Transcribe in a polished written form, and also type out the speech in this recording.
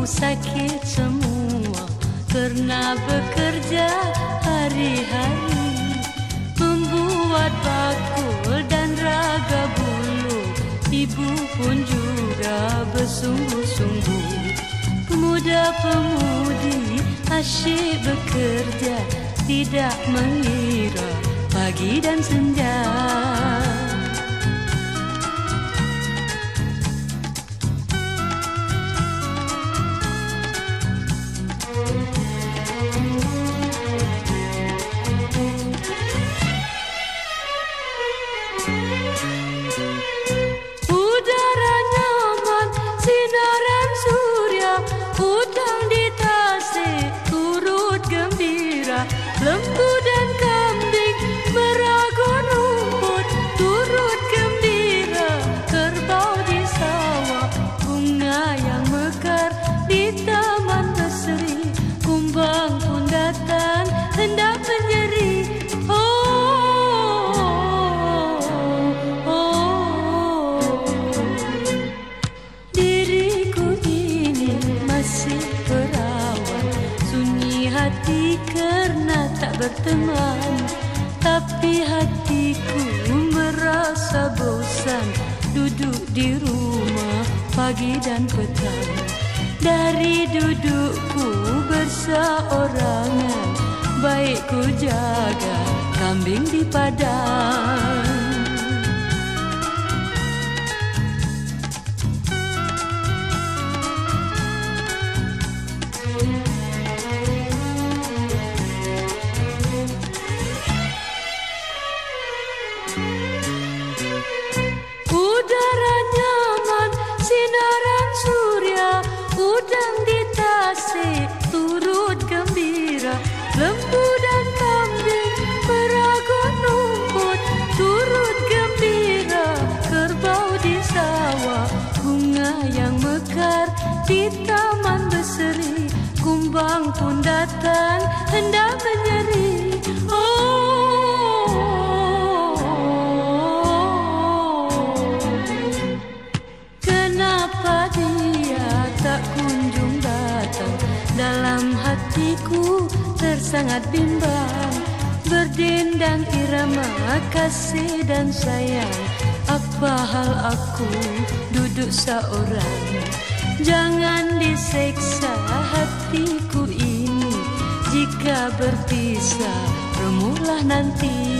sakit semua karena bekerja hari-hari, membuat bakul dan raga bulu. Ibu pun juga bersungguh-sungguh. Pemuda-pemudi asyik bekerja, tidak mengira pagi dan senja. Udara nyaman, sinaran surya, udang di tasik turut gembira. Lembu dan kambing meragut rumput turut gembira. Kerbau di sawah, bunga yang mekar di taman berseri. Kumbang pun datang hendak menyeri. Hati kerana tak berteman, tapi hatiku merasa bosan duduk di rumah pagi dan petang. Dari dudukku berseorangan, baik ku jaga kambing di padang. Udara nyaman, sinaran surya, udang di tasik turut gembira. Lembu dan kambing meragut rumput turut gembira. Kerbau di sawah, bunga yang mekar di taman berseri. Kumbang pun datang hendak menyeri. Kenapa dia tak kunjung datang? Dalam hatiku tersangat bimbang, berdendang irama kasih dan sayang. Apa hal aku duduk seorang? Jangan diseksa hatiku ini, jika berpisah remuhlah nanti.